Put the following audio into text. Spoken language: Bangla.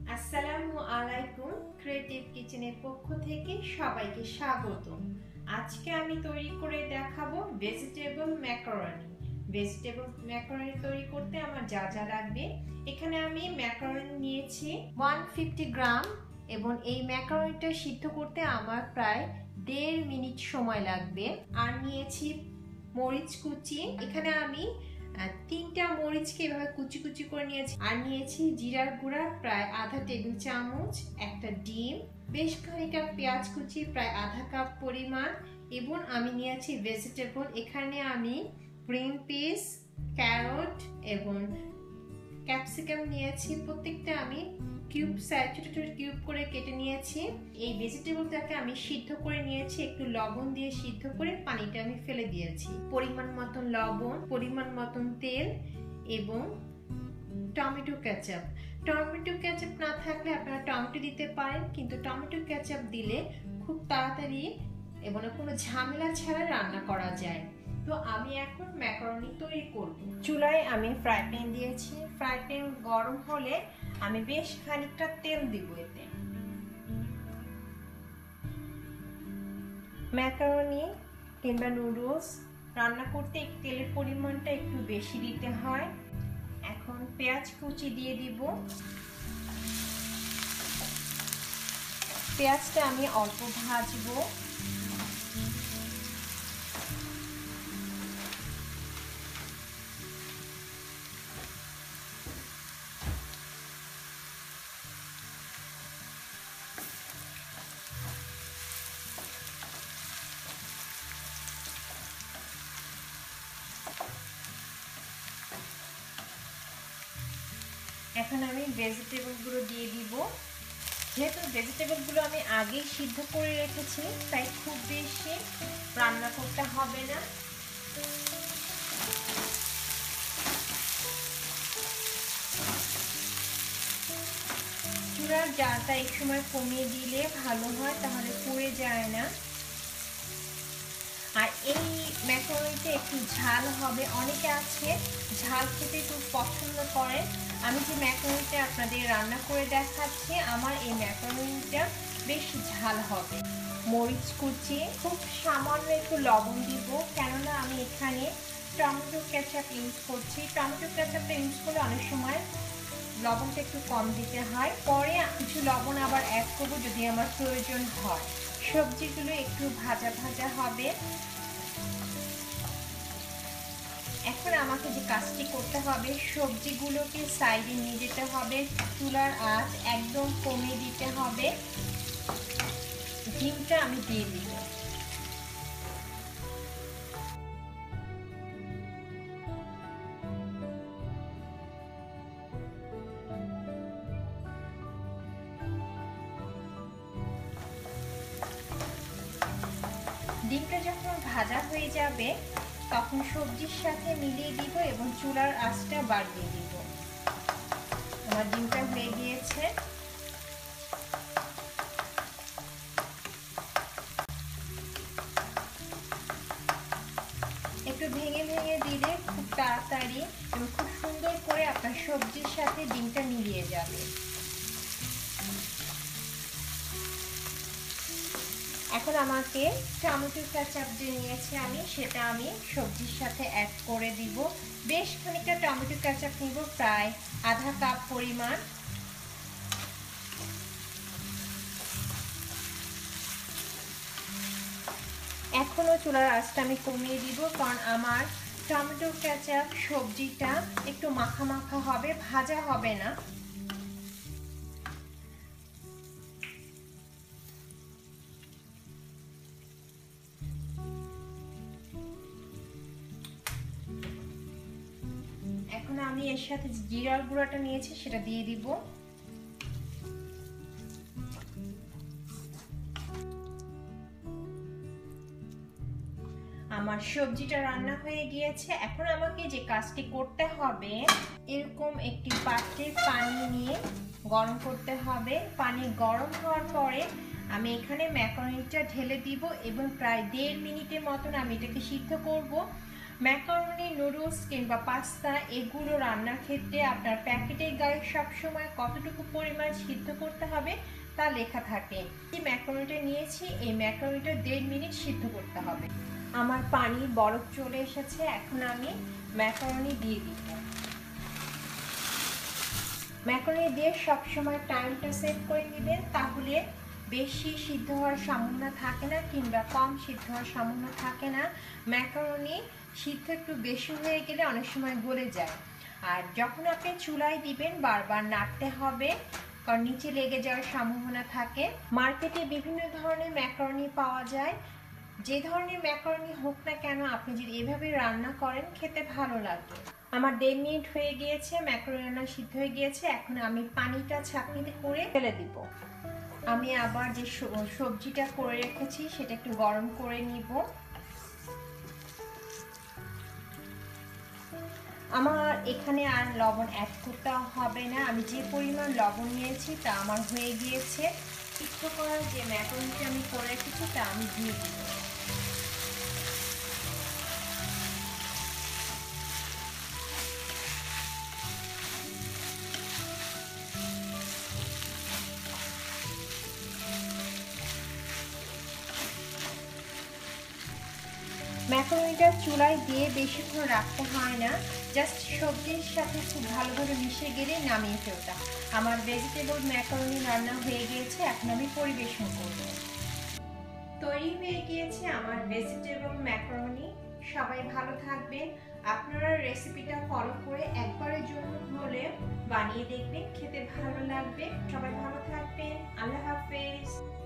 আসসালামু আলাইকুম। ক্রিয়েটিভ কিচেনের পক্ষ থেকে সবাইকে স্বাগতম। আজকে আমি তৈরি করে দেখাবো ভেজিটেবল ম্যাকারনি। ভেজিটেবল ম্যাকারনি তৈরি করতে আমার যা যা লাগবে, এখানে আমি ম্যাকারনি নিয়েছি 150 গ্রাম এবং এই ম্যাকারনিটা সিদ্ধ করতে আমার প্রায় 1.5 মিনিট সময় লাগবে। আর নিয়েছি মরিচ কুচি, এখানে আমি 3টা মরিচকে এভাবে কুচি কুচি করে নিয়েছি। আর নিয়েছি জিরার গুঁড়া প্রায় আধা টেবিল চামচ, একটা ডিম, বেশ খানিকটা পেঁয়াজ কুচি প্রায় আধা কাপ পরিমাণ, এবং আমি নিয়েছি ভেজিটেবল। এখানে আমি গ্রিন পিস, ক্যারট এবং ক্যাপসিকাম নিয়েছি। প্রত্যেকটা আমি কিউব সাইজ ছোট ছোট কিউব করে কেটে নিয়েছি। এই ভেজিটেবলটাকে আমি সিদ্ধ করে নিয়েছি, একটু লবণ দিয়ে সিদ্ধ করে পানিটা আমি ফেলে দিয়েছি। পরিমাণ মতন লবণ, পরিমাণ মতন তেল এবং টমেটো কেচাপ। টমেটো কেচাপ না থাকলে আপনারা টমেটো দিতে পারেন, কিন্তু টমেটো কেচাপ দিলে খুব তাড়াতাড়ি এবং কোনো ঝামেলা ছাড়া রান্না করা যায়। তো আমি এখন ম্যাকারনি তৈরি করব। চুলায় আমি ফ্রাই প্যান দিয়েছি। ফ্রাই প্যান গরম হলে আমি বেশ খানিকটা তেল দিব এতে। ম্যাকারনি কিংবা নুডলস রান্না করতে তেলের পরিমাণটা একটু বেশি দিতে হয়। এখন পেঁয়াজ কুচি দিয়ে দিব। পেঁয়াজটা আমি অল্প ভাজবো। এখন আমি ভেজিটেবলগুলো দিয়ে দিব। যেহেতু ভেজিটেবলগুলো আমি আগেই সিদ্ধ করে রেখেছি, তাই খুব বেশি রান্না করতে হবে না। চুলার জালটা এক সময় কমিয়ে দিলে ভালো হয়, তাহলে পুড়ে যায় না। আর এই ম্যাকারনিতে একটু ঝাল হবে। অনেকে আছে ঝাল খেতে খুব পছন্দ করে। আমি যে ম্যাকারনিটা আপনাদের রান্না করে দেখাচ্ছি, আমার এই ম্যাকারনিটা বেশ ঝাল হবে। মরিচ কুচি, খুব সামান্য একটু লবণ দিব, কেননা আমি এখানে টমেটো কেচাপ ইউজ করছি। টমেটো কেচাপটা ইউজ করলে অনেক সময় লবণটা একটু কম দিতে হয়, পরে কিছু লবণ আবার অ্যাড করবো যদি আমার প্রয়োজন হয়। সবজিগুলো একটু ভাজা ভাজা হবে। এখন আমাকে যে কাজটি করতে হবে, সবজিগুলোকে সাইডে নিয়ে যেতে হবে, চুলার আঁচ একদম কমিয়ে দিতে হবে। ডিমটা আমি দিয়ে দিব। ডিমটা যখন ভাজা হয়ে যাবে তখন সবজির সাথে মিলিয়ে দিব এবং চুলার আঁচটা বাড়িয়ে দিব। আমার ডিমটা হয়ে গিয়েছে। একটু ভেঙে ভেঙে দিলে খুব তাড়াতাড়ি এবং খুব সুন্দর করে আপনার সবজির সাথে ডিমটা মিলিয়ে যাবে। এখন আমাকে টমেটো কেচাপ যে নিয়েছি আমি, সেটা আমি সবজির সাথে অ্যাড করে দিব। বেশ খানিকটা টমেটো কেচাপ নিব, প্রায় আধা কাপ পরিমাণ। এখনো চুলার আঁচটা আমি কমিয়ে দিব, কারণ আমার টমেটো কেচাপ সবজিটা একটু মাখা মাখা হবে, ভাজা হবে না। এখন আমি এর সাথে জিরার গুঁড়াটা নিয়েছি সেটা দিয়ে দিব। আমার সবজিটা রান্না হয়ে গিয়েছে। এখন আমাকে যে কাজটি করতে হবে, এরকম একটি পাত্রে পানি নিয়ে গরম করতে হবে। পানি গরম হওয়ার পরে আমি এখানে ম্যাকারনিটা ঢেলে দিব এবং প্রায় 1.5 মিনিটের মতন আমি এটাকে সিদ্ধ করব। ম্যাকারনি, নুডলস কিংবা পাস্তা এগুলো রান্নার ক্ষেত্রে আপনার প্যাকেটের গায়ে সবসময় কতটুকু পরিমাণ সিদ্ধ করতে হবে তা লেখা থাকে। এই ম্যাকারনিটা নিয়েছি, এই ম্যাকারনিটা 1.5 মিনিট সিদ্ধ করতে হবে। আমার পানির বরফ চলে এসেছে, এখন আমি ম্যাকারনি দিয়ে দিব। ম্যাকারনি দিয়ে সবসময় টাইমটা সেট করে নেবেন, তাহলে বেশি সিদ্ধ হওয়ার সম্ভাবনা থাকে না কিংবা কম সিদ্ধ হওয়ার সম্ভাবনা থাকে না। ম্যাকারনি সিদ্ধ একটু বেশি হয়ে গেলে অনেক সময় গলে যায়। আর যখন আপনি চুলায় দিবেন বারবার নাড়তে হবে, কারণ নিচে লেগে যাওয়ার সম্ভাবনা থাকে। মার্কেটে বিভিন্ন ধরনের ম্যাকারনি পাওয়া যায়, যে ধরনের ম্যাকারনি হোক না কেন আপনি যদি এভাবে রান্না করেন খেতে ভালো লাগবে। আমার 1.5 মিনিট হয়ে গিয়েছে, ম্যাকারনি রান্না সিদ্ধ হয়ে গিয়েছে। এখন আমি পানিটা ছাঁকনিতে করে ফেলে দিব। আমি আবার যে সবজিটা করে রেখেছি সেটা একটু গরম করে নিব। আমার এখানে আর লবণ অ্যাড করতে হবে না, আমি যে পরিমাণ লবণ নিয়েছি তা আমার হয়ে গিয়েছে। সিদ্ধ করা যে ম্যাকারনিটা আমি করে রেখেছি তা আমি দিয়ে দিব। ম্যাকারনিটা চুলায় দিয়ে বেশিক্ষণ রাখতে হয় না, জাস্ট সবজির সাথে খুব ভালোভাবে মিশে গেলে নামিয়ে ফেলতে। আমার ভেজিটেবল ম্যাকারনি রান্না হয়ে গিয়েছে, এখন আমি পরিবেশন করব। তৈরি হয়ে গিয়েছে আমার ভেজিটেবল ম্যাকারনি। সবাই ভালো থাকবেন, আপনারা রেসিপিটা ফলো করে একবারের জন্য হলে বানিয়ে দেখবেন, খেতে ভালো লাগবে। সবাই ভালো থাকবেন, আল্লাহ হাফেজ।